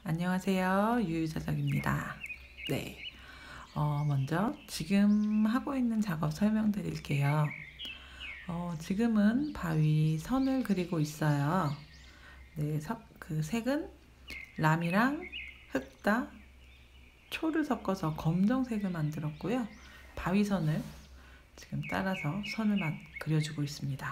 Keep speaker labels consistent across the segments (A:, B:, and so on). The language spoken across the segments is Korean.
A: 안녕하세요. 유유자적입니다. 네. 먼저 지금 하고 있는 작업 설명드릴게요. 지금은 바위 선을 그리고 있어요. 네, 그 색은 람이랑 흑다, 초를 섞어서 검정색을 만들었고요. 바위선을 지금 따라서 선을 그려주고 있습니다.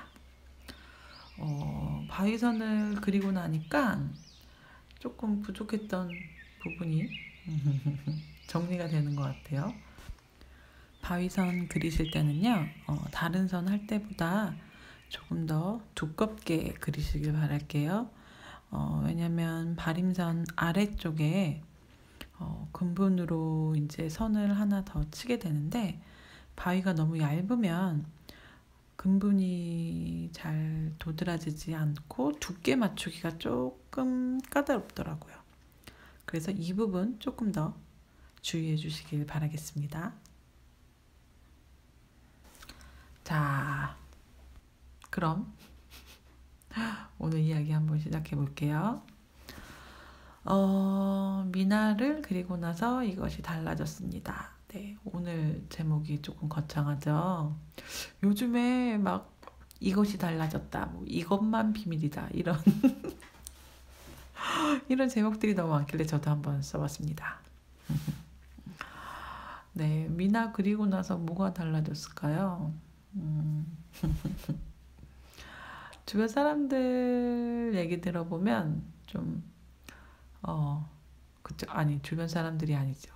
A: 바위선을 그리고 나니까 조금 부족했던 부분이 정리가 되는 것 같아요. 바위선 그리실 때는요, 다른 선 할 때보다 조금 더 두껍게 그리시길 바랄게요. 왜냐면 바림선 아래쪽에 근분으로 이제 선을 하나 더 치게 되는데, 바위가 너무 얇으면 근분이 잘 도드라지지 않고 두께 맞추기가 조금 까다롭더라고요. 그래서 이 부분 조금 더 주의해 주시길 바라겠습니다. 자, 그럼 오늘 이야기 한번 시작해 볼게요. 미나를 그리고 나서 이것이 달라졌습니다. 네, 오늘 제목이 조금 거창하죠. 요즘에 막 이것이 달라졌다, 뭐 이것만 비밀이다, 이런 이런 제목들이 너무 많길래 저도 한번 써봤습니다. 네, 미나 그리고 나서 뭐가 달라졌을까요? 주변 사람들 얘기 들어보면 좀, 그쵸. 아니, 주변 사람들이 아니죠.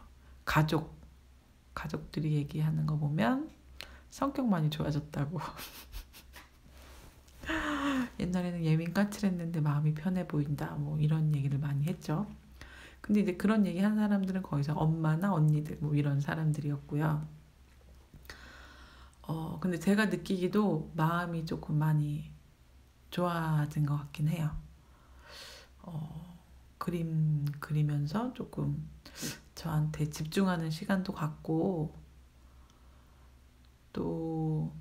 A: 가족들이 얘기하는 거 보면 성격 많이 좋아졌다고. 옛날에는 예민 까칠했는데 마음이 편해 보인다. 뭐 이런 얘기를 많이 했죠. 근데 이제 그런 얘기 한 사람들은 거기서 엄마나 언니들 뭐 이런 사람들이었고요. 근데 제가 느끼기도 마음이 조금 많이 좋아진 것 같긴 해요. 그림 그리면서 조금 저한테 집중하는 시간도 갖고, 또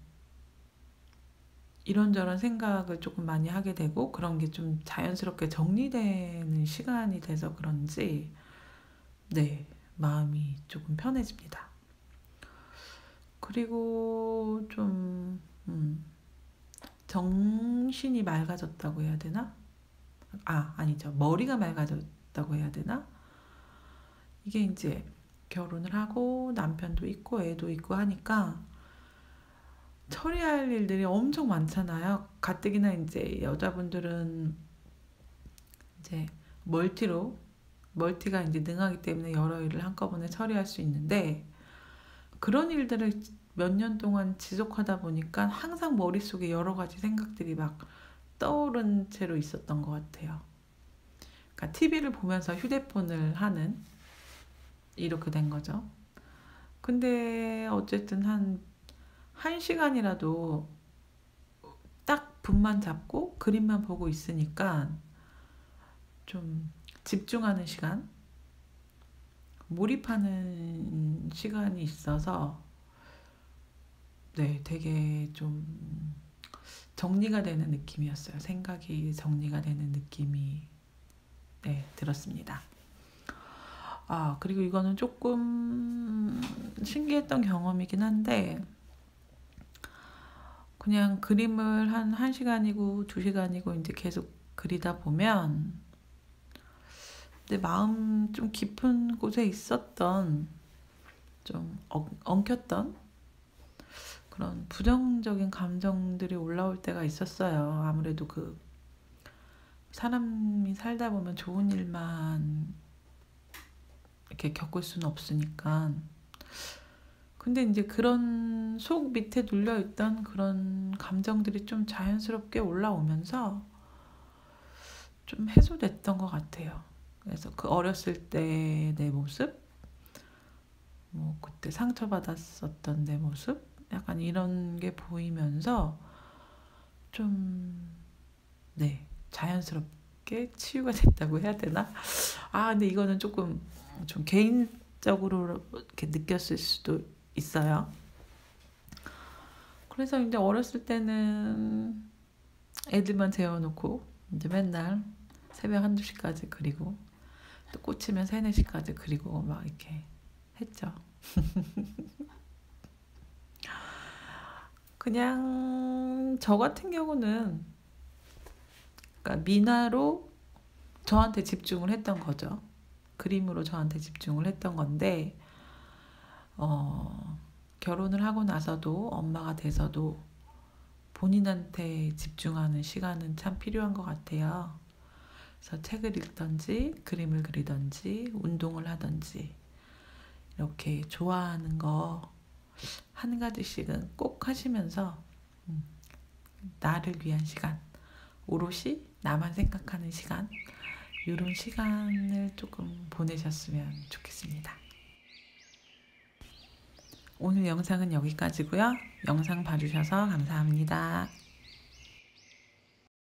A: 이런저런 생각을 조금 많이 하게 되고, 그런 게 좀 자연스럽게 정리되는 시간이 돼서 그런지, 네, 마음이 조금 편해집니다. 그리고 좀, 정신이 맑아졌다고 해야 되나? 아니죠. 머리가 맑아졌다고 해야 되나? 이게 이제 결혼을 하고 남편도 있고 애도 있고 하니까 처리할 일들이 엄청 많잖아요. 가뜩이나 이제 여자분들은 이제 멀티가 이제 능하기 때문에 여러 일을 한꺼번에 처리할 수 있는데, 그런 일들을 몇 년 동안 지속하다 보니까 항상 머릿속에 여러 가지 생각들이 막 떠오른 채로 있었던 것 같아요. 그러니까 TV를 보면서 휴대폰을 하는, 이렇게 된 거죠. 근데 어쨌든 한 시간이라도 딱 붓만 잡고 그림만 보고 있으니까 좀 집중하는 시간, 몰입하는 시간이 있어서, 네, 되게 좀 정리가 되는 느낌이었어요. 생각이 정리가 되는 느낌이, 네, 들었습니다. 그리고 이거는 조금 신기했던 경험이긴 한데, 그냥 그림을 한 1시간이고 2시간이고 이제 계속 그리다 보면 내 마음 좀 깊은 곳에 있었던, 좀 엉켰던 그런 부정적인 감정들이 올라올 때가 있었어요. 아무래도 사람이 살다 보면 좋은 일만 이렇게 겪을 수는 없으니까. 근데 이제 그런 속 밑에 눌려있던 그런 감정들이 좀 자연스럽게 올라오면서 좀 해소됐던 것 같아요. 그래서 그 어렸을 때 내 모습, 뭐 그때 상처받았었던 내 모습, 약간 이런 게 보이면서 좀, 네, 자연스럽게 치유가 됐다고 해야 되나? 근데 이거는 조금 좀 개인적으로 이렇게 느꼈을 수도 있어요. 그래서 이제 어렸을 때는 애들만 재워놓고 이제 맨날 새벽 1, 2시까지 그리고, 또 꽂히면 3, 4시까지 그리고 막 이렇게 했죠. 그냥 저 같은 경우는 그러니까 미나로 저한테 집중을 했던 거죠. 그림으로 저한테 집중을 했던 건데 결혼을 하고 나서도 엄마가 돼서도 본인한테 집중하는 시간은 참 필요한 것 같아요. 그래서 책을 읽던지 그림을 그리던지 운동을 하던지 이렇게 좋아하는 거 한 가지씩은 꼭 하시면서 음, 나를 위한 시간, 오롯이 나만 생각하는 시간, 이런 시간을 조금 보내셨으면 좋겠습니다. 오늘 영상은 여기까지고요. 영상 봐주셔서 감사합니다.